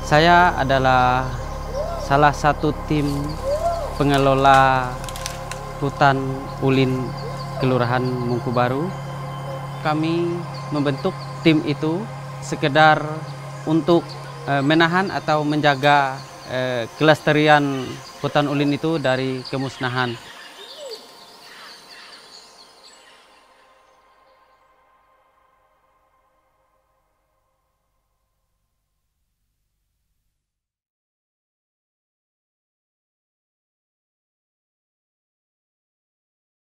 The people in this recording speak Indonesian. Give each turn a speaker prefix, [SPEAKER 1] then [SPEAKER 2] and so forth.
[SPEAKER 1] Saya adalah salah satu tim pengelola hutan ulin Kelurahan Mungkubaru. Kami membentuk tim itu sekedar untuk menahan atau menjaga kelestarian hutan ulin itu dari kemusnahan.